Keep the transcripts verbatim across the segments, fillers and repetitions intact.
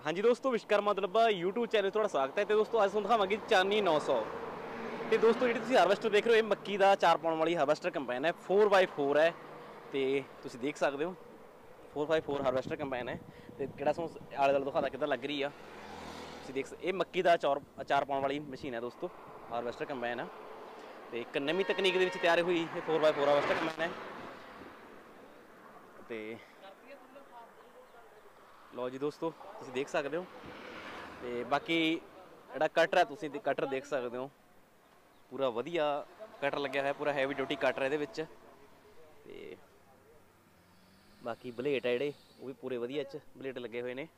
हाँ जी दोस्तों, Vishwakarma दलबा YouTube channel थोड़ा स्वागत है। तो दोस्तों अज तुहानूं दिखावांगे चानी नौ सौ। तो दोस्तों जी तुसीं हारवेस्टर देख रहे हो, ये मक्की का चार पाउण वाली हारवेस्टर कंबाइन है, फोर बाय फोर है। तो तुसीं देख सकते हो four by four harvester combine है। तो किहड़ा तुहानूं आले दुआले दिखाता किद्दां लग रही है। तुसीं देख ये मक्की का चौर चार पाउण वाली मशीन है दोस्तों, हारवेस्टर कंबाइन है। तो एक नवीं तकनीक दे विच तैयार हुई ये four by four harvester combine है। तो लो जी दोस्तों तुसीं देख सकते हो। तो बाकी जिहड़ा कटर है तुसीं कटर देख सकते हो, पूरा वधिया कटर लग्या है, पूरा हैवी ड्यूटी कटर है इहदे। ते बाकी बलेट है जिहड़े वो भी पूरे वधिया च बलेट लगे हुए ने।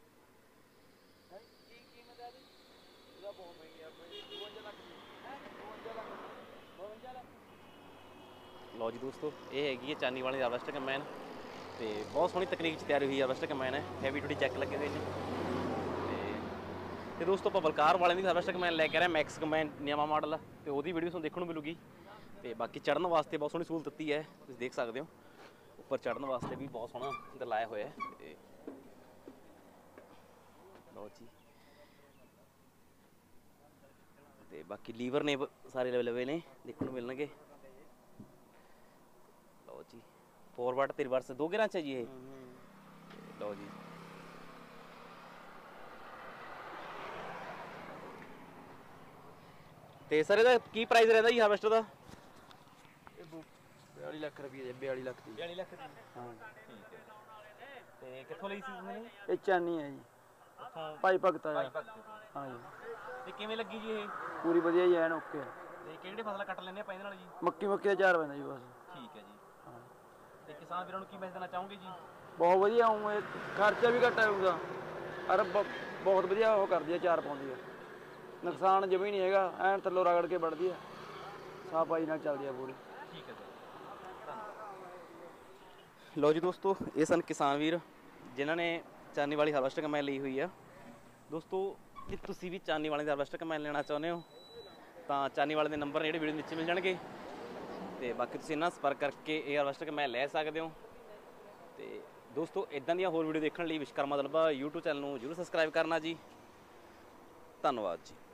लो जी दोस्तों ये हैगी है चानी वाली हारवेस्टर कंबाइन। तो बहुत सोहनी तकनीक तैयार हुई हारवेस्टर कंबाइन है, हैवी ड्यूटी चैक लगे हुए हैं। तो दोस्तों आप बलकार वाले की हारवेस्टर कंबाइन लैके आ रहे मैक्स कंबाइन नवा मॉडल, तो वो वीडियो तुहानूं देखने को मिलूगी। तो बाकी चढ़न वास्ते बहुत सोहनी सहूलत दी है, तुसीं देख सकते हो। उपर चढ़न वास्ते भी बहुत सोहना इधर लाया हुआ है। लो जी तो बाकी लीवर ने सारे लवे लवे ने देखने को मिलणगे। लो जी फॉरवर्ड ते रिवर्स दो गियरां च है जी ये। लो जी तो सर ਇਹਦਾ ਕੀ ਪ੍ਰਾਈਸ ਰਹਿੰਦਾ ਜੀ ਹਾਰਵੈਸਟਰ ਦਾ? बयाली लाख रुपये बयाली लाख की। बयाली लाख हाँ ठीक है। तो कितों ਲਈ ਸੀ ਤੁਸੀਂ? ये चानी है जी, ਉੱਥੋਂ भाई भगत ਭਾਈ आया। ਭਗਤ ਤੋਂ। हाँ जी ਤੇ ਕਿਵੇਂ ਲੱਗੀ ਜੀ ਇਹ? पूरी वधिया ही है ओके। ਤੇ ਕਿਹੜੇ ਫਸਲਾਂ ਕੱਟ ਲੈਂਦੇ ਆਪਾਂ ਇਹਦੇ ਨਾਲ ਜੀ? मक्की मक्की का चार पैंदा जी बस। ठीक है जी। हाँ ਤੇ ਕਿਸਾਨ ਵੀਰਾਂ ਨੂੰ ਕੀ ਮੈਸੇਜ ਦੇਣਾ ਚਾਹੋਗੇ ਜੀ? बहुत वधिया हूँ, खर्चा भी घट आऊगा और बहुत वधिया वो कर दिया, चार पाउंड है, नुकसान जमी नहीं हैगा, एन थल्लों रगड़ के बढ़ती है, साफ आई नाल चलदी है पूरी। ठीक है सर। लो जी दोस्तों ये सन किसान वीर जिन्होंने चानी वाली हारवेस्टर कंबाइन ली हुई है। दोस्तों जे तुसीं भी चानी वाले हारवेस्टर कंबाइन लेना चाहुंदे हो तो चानी वाले के नंबर जिहड़े वीडियो नीचे मिल जाएंगे। तो बाकी तुसीं इन्हां संपर्क करके ये हारवेस्टर कंबाइन लै सकते हो। तो दोस्तों इदां दी होर वीडियो देखने लिए विश्वकर्मा दलबा यूट्यूब चैनल नूं जरूर सबसक्राइब करना जी। धन्नवाद जी।